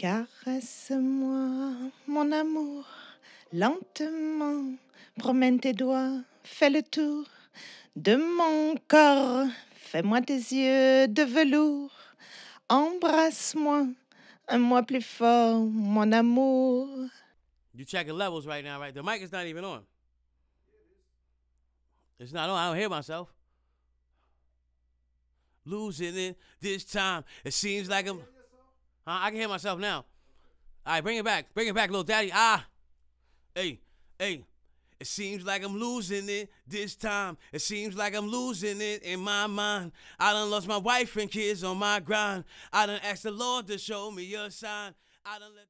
Caresse-moi, mon amour, lentement, promène tes doigts, fais le tour de mon corps, fais-moi tes yeux de velours, embrasse-moi, un plus fort, mon amour. You checking levels right now, right? The mic is not even on. It's not on. I don't hear myself. Losing it this time. It seems like I'm. I can hear myself now. All right, bring it back. Bring it back, little daddy. Hey, hey. It seems like I'm losing it this time. It seems like I'm losing it in my mind. I done lost my wife and kids on my grind. I done asked the Lord to show me a sign. I done let